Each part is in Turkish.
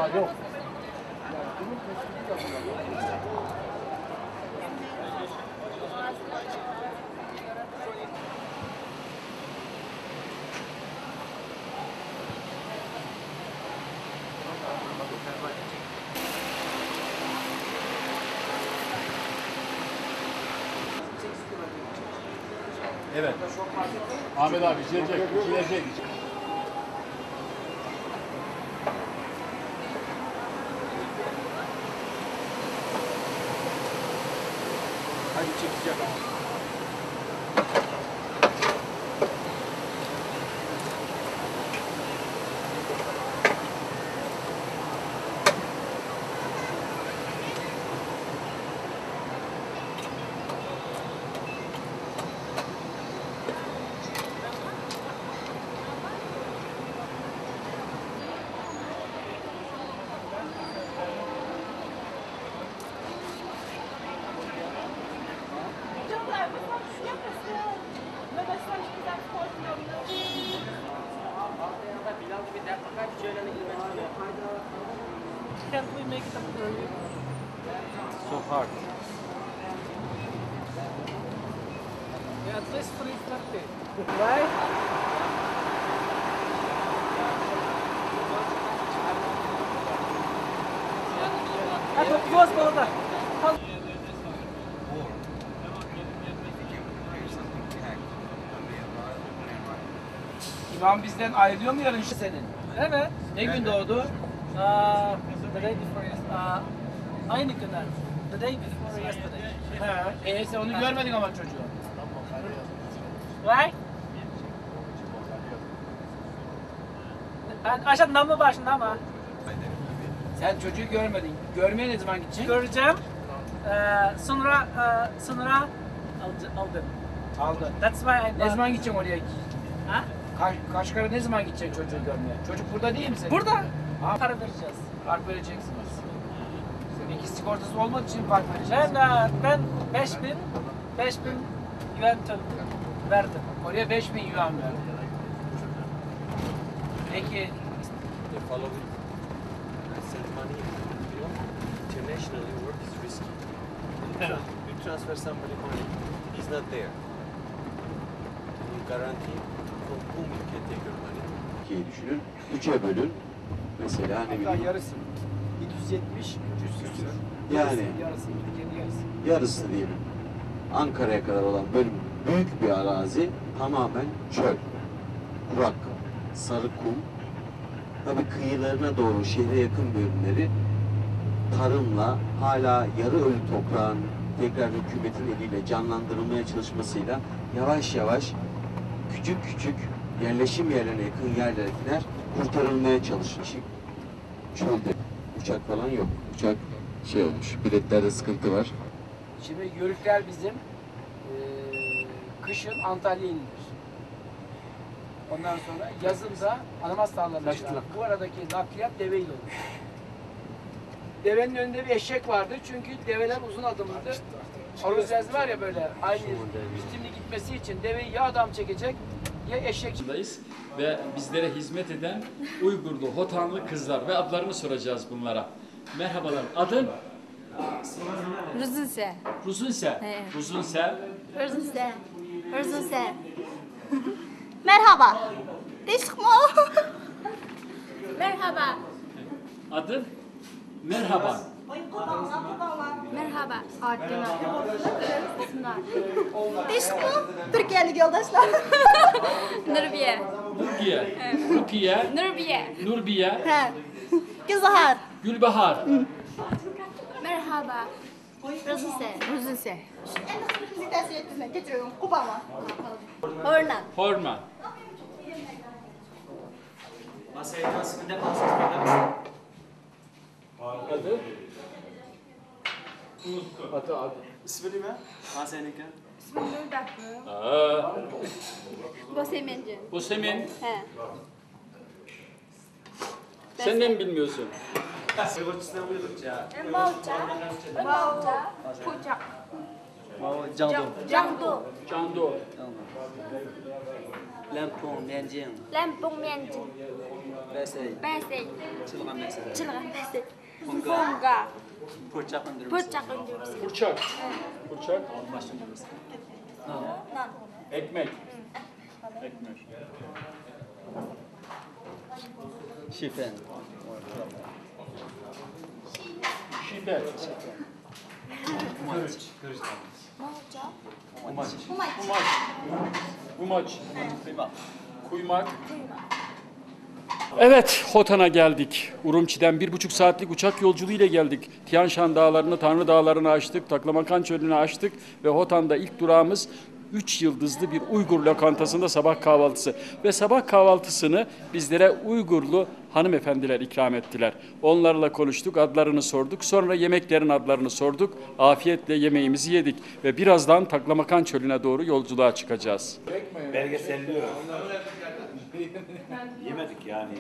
yok. Yani bunun tespiti yapılıyor. Evet. Ahmet abi içilecek. Hadi çekecek. Can't we make them earlier? So hard. Yeah, at least 3:30. Right? Close border. İvan bizden ayrılıyor mu yarın senin? Evet. Ne gün doğdu? The day before yesterday. Aynı günler. The day before yesterday. He. Sen onu görmedin ama çocuğu. Right? Aşağı namlu başında ama. Sen çocuğu görmedin. Görmeye ne zaman gideceksin? Göreceğim. Sonra aldım. Aldın. That's why I Ne zaman gideceksin oraya? Ha? Kaşgar'a ne zaman gideceksin çocuğu görmeye? Çocuk burada değil mi senin? Burada. Ha, Para vereceğiz. fark vereceksiniz. Seninki sigortası olmadığı için fark vereceksiniz. Ben 5000 yuan verdim. Oraya 5000 yuan verdi. Peki The following send money, internationally work is risky. You transfer somebody money, he's not there. You guarantee from whom you can take your money. İkiye düşünün, üçe bölün. Mesela ne bileyim, Yarısı. 770, 300 küsür. yani Yarısı, kendi yarısı. yarısı diyelim. Ankara'ya kadar olan bölüm büyük bir arazi, tamamen çöl, kurak, sarı kum. Tabii kıyılarına doğru şehre yakın bölümleri tarımla, hala yarı ölü toprağın tekrar hükümetin eliyle canlandırılmaya çalışmasıyla yavaş yavaş küçük küçük yerleşim yerlerine yakın yerlerdekiler kurtarılmaya çalışıyor. Çölde uçak falan yok. Uçak şey olmuş, biletlerde sıkıntı var. şimdi yörükler bizim kışın Antalya'ya inilir. Ondan sonra yazın da Anamas Dağları'na çıkılır. Bu aradaki nakliyat deveyle olur. Devenin önünde bir eşek vardı çünkü develer uzun adımlıdır. Oruzlaz var ya böyle aynı ritimli gitmesi için deveyi ya adam çekecek ya eşek. Ve bizlere hizmet eden Uygurlu, Hotanlı kızlar ve adlarını soracağız bunlara. Merhabalar. Adın? Ruzunse. Ruzunse. Evet. Ruzunse. Ruzunse. Ruzunse. Merhaba. Değişik mi? Merhaba. Adın? Merhaba. Merhaba. Adına. İsmler. Değişik mi? Türkiye'li yoldaşlar. Nurbiye. Rukiye. Rukiye. Nurbiye. Nurbiye. He. Gülbahar. Gülbahar. Merhaba. Ruzunse. Ruzunse. Hornan. Horma. Adı? Adı. İsmini mi? Ha seninki? Você mence. Bu Semin. He. Sen de mi bilmiyorsun? Sigortasına uyuduk ya. Malca. Malca. Pucak. Candu. Candu. Lampung Mianjin. Lampung Mianjin. Besey. Besey. Çılgın Besey. Çılgın Besey. Funga. Funga. Pırçak öndürmesi. Pırçak öndürmesi. Burçak. Burçak. Başındırmesi. Nan. Ekmek. Ekmek. Şifen. Şibe. Kırıç. Moca. Kumaş. Kumaç. Kumaş. Kumaç. Kıymak. Kuymak. Evet, Hotan'a geldik. Urumçi'den 1,5 saatlik uçak yolculuğu ile geldik. Tian Shan dağlarını, Tanrı dağlarını aştık, Taklamakan çölünü aştık ve Hotan'da ilk durağımız 3 yıldızlı bir Uygur lokantasında sabah kahvaltısı. Ve sabah kahvaltısını bizlere Uygurlu hanımefendiler ikram ettiler. Onlarla konuştuk, adlarını sorduk. Sonra yemeklerin adlarını sorduk. Afiyetle yemeğimizi yedik ve birazdan Taklamakan çölüne doğru yolculuğa çıkacağız. Belgeselliyor. Yemedik yani.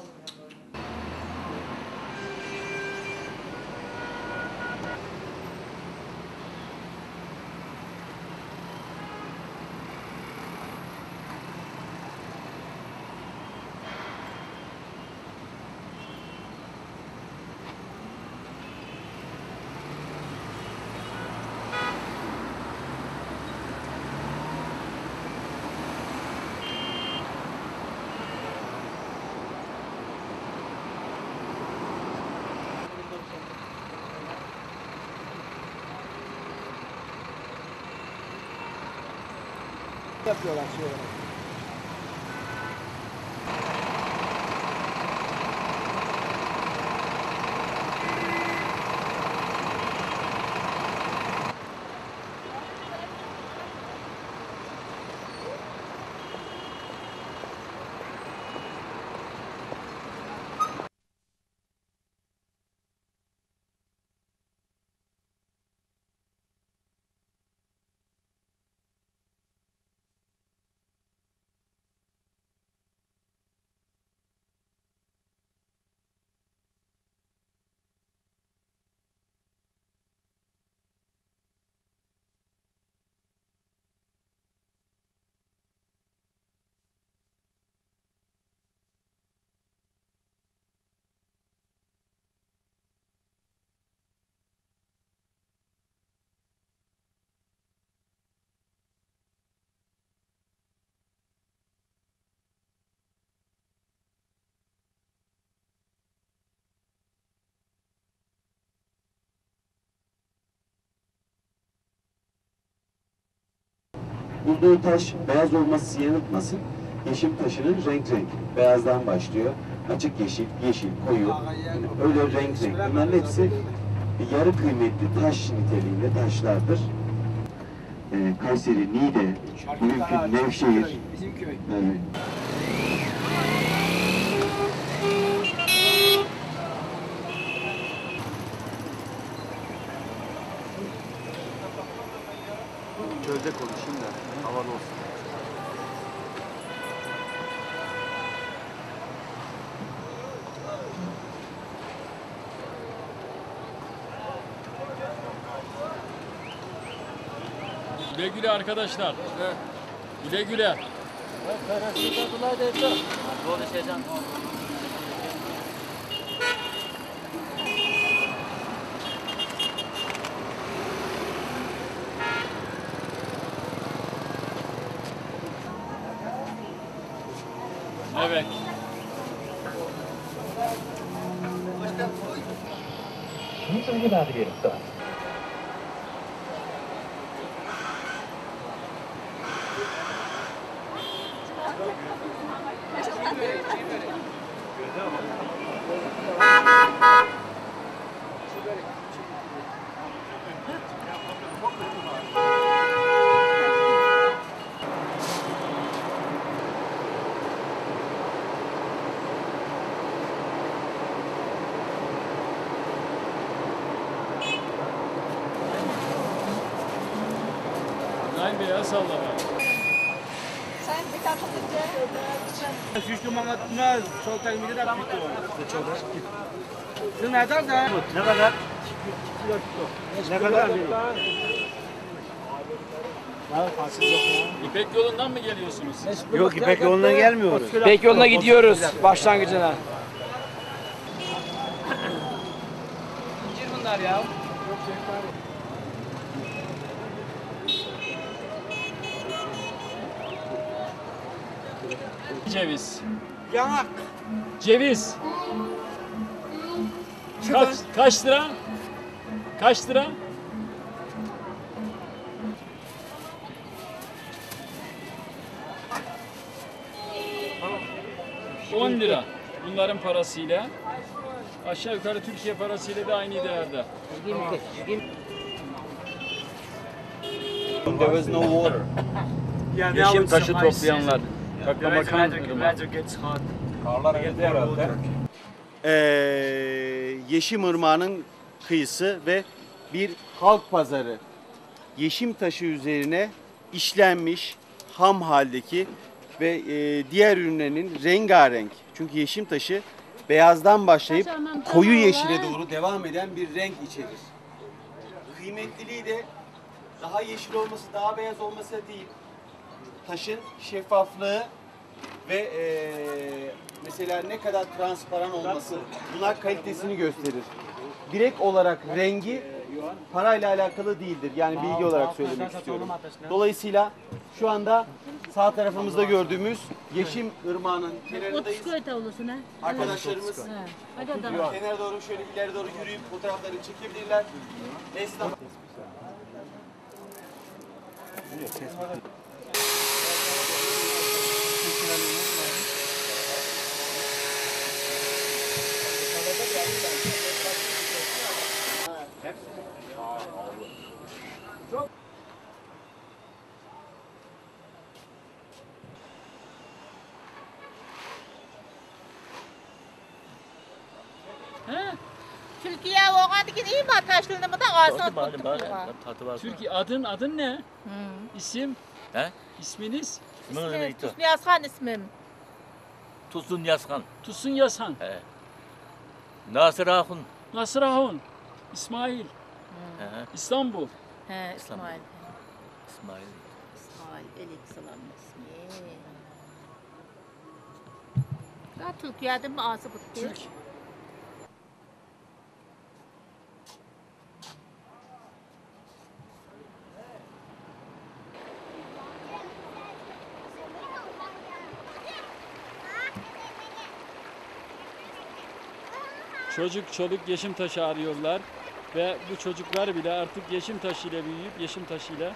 Yapıyorlar şey olarak. Bulduğu taş beyaz olması yanıltmasın. Yeşim taşının renk renk. Beyazdan başlıyor. Açık yeşil, yeşil, koyu. Yani öyle renk renk. Bunların hepsi yarı kıymetli taş niteliğinde taşlardır. Kayseri, Niğde, bugünkü Nevşehir. Bizim köy. Evet. Çölde konuşayım da havalı olsun. Güle güle arkadaşlar. Güle güle. Evet. Naim Bey el salla bak. Sen bir takılınca. Şüşlü mamatına sol tekmide de bitti o. Sizin nereden de? Ne kadar? Ne kadar? İpek yolundan mı geliyorsunuz? Yok İpek yoluna gelmiyoruz. İpek yoluna gidiyoruz başlangıcına. İncir bunlar ya. Ceviz. Yanak. Ceviz. Kaç lira? Kaç lira? $10. Bunların parasıyla. Aşağı yukarı Türkiye parasıyla da aynı değerde. There was no water. Yeşim taşı toplayanlar. Taklamakan Irmağı. Yeşim Irmağı'nın kıyısı ve bir halk pazarı. Yeşim taşı üzerine işlenmiş ham haldeki ve diğer ürünlerinin rengarenk. Çünkü yeşim taşı beyazdan başlayıp koyu yeşile doğru devam eden bir renk içerir. Kıymetliliği de daha yeşil olması, daha beyaz olması değil. Taşın şeffaflığı ve mesela ne kadar transparan olması, bunlar kalitesini gösterir. Direkt olarak rengi parayla alakalı değildir. Yani bilgi olarak söylemek istiyorum. Dolayısıyla şu anda sağ tarafımızda gördüğümüz Yeşim Irmağı'nın kenarındayız. Arkadaşlarımız kenara doğru şöyle ileri doğru yürüyüp fotoğraflarını çekebilirler. Esnaf. Türkiye o kadar gideyim arkadaşlarımı da ağzına tuttum. Türkiye adın ne? İsim? He? İsminiz? Tüsnü Yazhan ismim. Tuzun Yazkan. Tusun Yazhan. He. Nasır Ahun. Nasır Ahun. İsmail. He. İstanbul. He İsmail. İsmail. İsmail Eliksalam ismi. Ya Türkiye'de mi ağzı bitti? Çocuk çoluk yeşim taşı arıyorlar ve bu çocuklar bile artık yeşim taşıyla büyüyüp yeşim taşıyla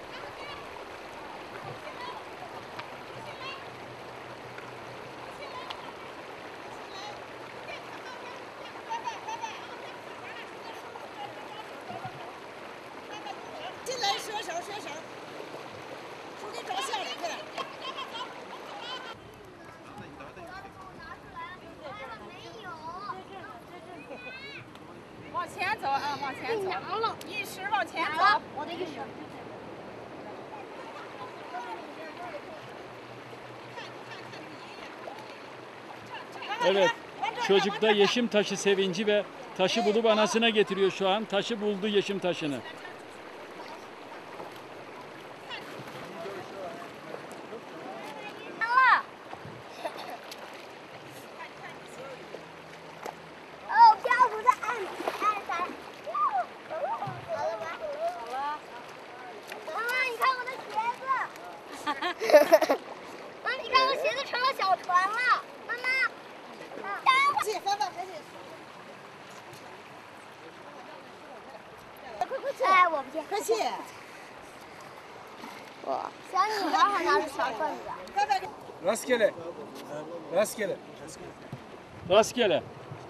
Evet, çocukta yeşim taşı sevinci ve taşı bulup anasına getiriyor şu an. Taşı buldu yeşim taşını. Rastgele. Rastgele. Rastgele.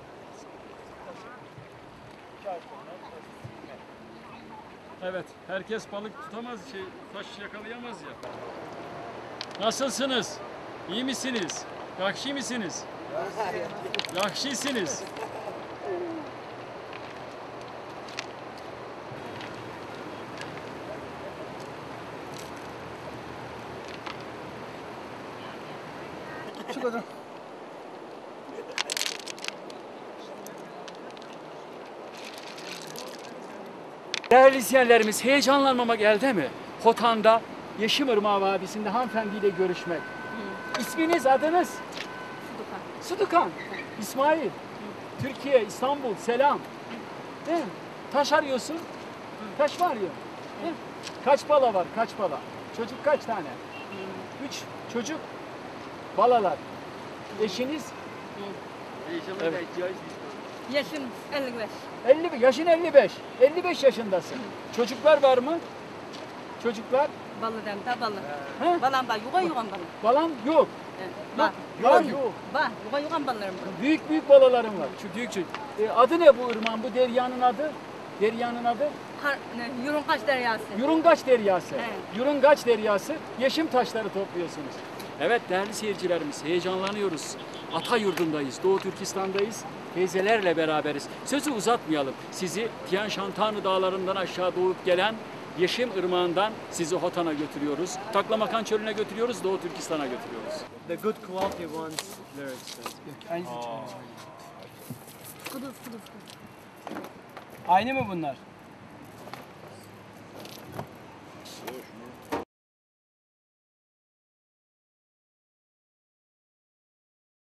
Evet, herkes balık tutamaz, taş yakalayamaz ya. Nasılsınız? İyi misiniz? Yakşı misiniz? Yakşısınız. Değerli izleyenlerimiz, heyecanlanmamak elde mi? Hotan'da Yeşim Irmağı Vadisi'nde hanımefendiyle görüşmek. İsminiz, adınız? Sıdıkan. İsmail. Türkiye, İstanbul, selam. Değil mi? Taş arıyorsun. Taş mı arıyor? Değil mi? Kaç bala var? Kaç bala? Çocuk kaç tane? 3 çocuk. Balalar. Eşiniz? Evet. Yaşım 55. 50, yaşın 55. 55 yaşındasın. Çocuklar var mı? Çocuklar? Balıdan da balı. He? Balan var, yuva yuvan balı. Balan yok. Var. Yok. Var, yuva yuvan balılarım var. Büyük balalarım var. Şu büyük çocuk. Adı ne bu ırmağın? Bu deryanın adı? Deryanın adı? Yurunkaç deryası. Yurungaç Deryası. Evet. Yurungaç Deryası. Yeşim taşları topluyorsunuz. Evet değerli seyircilerimiz, heyecanlanıyoruz. Ata yurdundayız, Doğu Türkistan'dayız. Teyzelerle beraberiz. Sözü uzatmayalım. Sizi Tian Shan Tanrı Dağları'ndan aşağı doğup gelen Yeşim Irmağı'ndan sizi Hotan'a götürüyoruz. Taklamakan Çölü'ne götürüyoruz, Doğu Türkistan'a götürüyoruz. The good quality ones, they're expensive. Aynı mı bunlar?